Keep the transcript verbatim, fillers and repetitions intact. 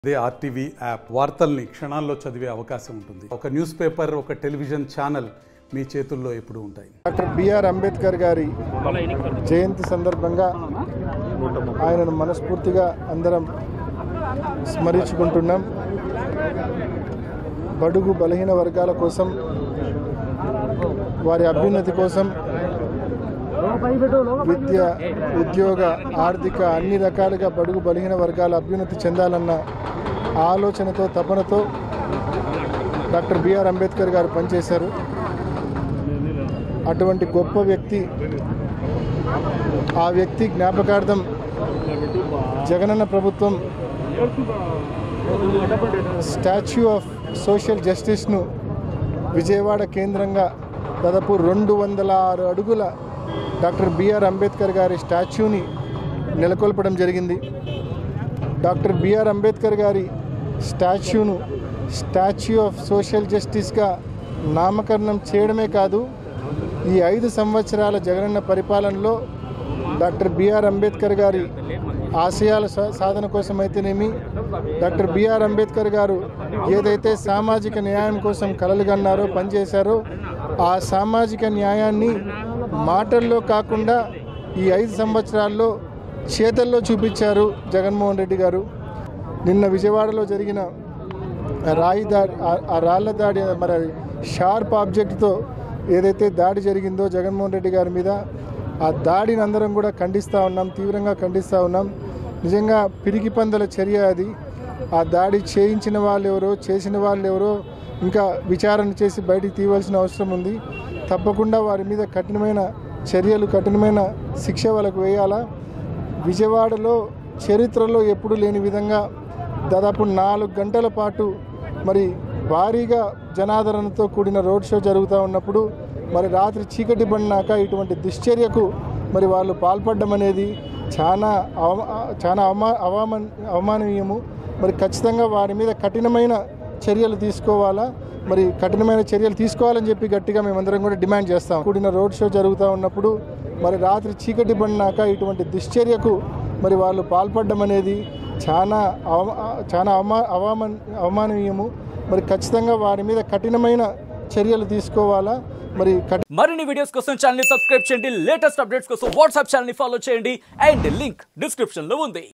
అదే RTV app వార్తల్ని క్షణాల్లో చదివే అవకాశం ఉంటుంది. ఒక న్యూస్ పేపర్, ఒక టెలివిజన్ ఛానల్ మీ చేతుల్లో ఎప్పుడూ ఉంటాయి. డాక్టర్ బిఆర్ అంబేద్కర్ గారి జయంతి సందర్భంగా ఆయనను మనస్ఫూర్తిగా అందరం స్మరించుకుంటున్నాం. బడుగు బలహీన వర్గాల కోసం, వారి అభ్యున్నతి కోసం విద్య, ఉద్యోగ, ఆర్థిక అన్ని రకాలుగా బడుగు బలహీన వర్గాల అభ్యున్నతి చెందాలన్న ఆలోచనతో, తపనతో డాక్టర్ బిఆర్ అంబేద్కర్ గారు పనిచేశారు. అటువంటి గొప్ప వ్యక్తి, ఆ వ్యక్తి జ్ఞాపకార్థం జగనన్న ప్రభుత్వం స్టాచ్యూ ఆఫ్ సోషల్ జస్టిస్ను విజయవాడ కేంద్రంగా దాదాపు రెండు వందల ఆరు అడుగుల డాక్టర్ బిఆర్ అంబేద్కర్ గారి స్టాచ్యూని నెలకొల్పడం జరిగింది. డాక్టర్ బిఆర్ అంబేద్కర్ గారి స్టాచ్యూను స్టాచ్యూ ఆఫ్ సోషల్ జస్టిస్గా నామకరణం చేయడమే కాదు, ఈ ఐదు సంవత్సరాల జగనన్న పరిపాలనలో డాక్టర్ బిఆర్ అంబేద్కర్ గారి ఆశయాల సాధన కోసం అయితేనేమి, డాక్టర్ బిఆర్ అంబేద్కర్ గారు ఏదైతే సామాజిక న్యాయం కోసం కలలుగన్నారో, పనిచేశారో, ఆ సామాజిక న్యాయాన్ని మాటల్లో కాకుండా ఈ ఐదు సంవత్సరాల్లో చేతల్లో చూపించారు జగన్మోహన్ రెడ్డి గారు. నిన్న విజయవాడలో జరిగిన రాయి దాడి, ఆ రాళ్ల దాడి, మరి షార్ప్ ఆబ్జెక్ట్తో ఏదైతే దాడి జరిగిందో జగన్మోహన్ రెడ్డి గారి మీద, ఆ దాడిని అందరం కూడా ఖండిస్తూ ఉన్నాం, తీవ్రంగా ఖండిస్తూ ఉన్నాం. నిజంగా పిరికి పందల చర్య అది. ఆ దాడి చేయించిన వాళ్ళు ఎవరో, చేసిన వాళ్ళు ఎవరో ఇంకా విచారణ చేసి బయటికి తీయవలసిన అవసరం ఉంది. తప్పకుండా వారి మీద కఠినమైన చర్యలు, కఠినమైన శిక్ష వాళ్ళకు వేయాలా. విజయవాడలో చరిత్రలో ఎప్పుడు లేని విధంగా దాదాపు నాలుగు గంటల పాటు మరి భారీగా జనాదరణతో కూడిన రోడ్ షో జరుగుతూ ఉన్నప్పుడు, మరి రాత్రి చీకటి పడినాక ఇటువంటి దుశ్చర్యకు మరి వాళ్ళు పాల్పడడం అనేది చాలా అవమా చాలా అవమా అవమాన అవమాననీయము. మరి ఖచ్చితంగా వారి మీద కఠినమైన చర్యలు తీసుకోవాలా, మరి కఠినమైన చర్యలు తీసుకోవాలని చెప్పి గట్టిగా మేమందరం కూడా డిమాండ్ చేస్తాం. కూడిన రోడ్ షో జరుగుతూ ఉన్నప్పుడు మరి రాత్రి చీకటి పడినాక ఇటువంటి దుశ్చర్యకు మరి వాళ్ళు పాల్పడడం అనేది చాలా అవమా చాలా అవమా అవమాన అవమాననీయము. మరి ఖచ్చితంగా వారి మీద కఠినమైన చర్యలు తీసుకోవాలా. మరి మరిన్ని వీడియోస్ కోసం ఛానల్ ని సబ్స్క్రైబ్ చేయండి. లేటెస్ట్ అప్డేట్స్ కోసం వాట్సాప్ ఛానల్ ని ఫాలో చేయండి. అండ్ లింక్ డిస్క్రిప్షన్ లో ఉంది.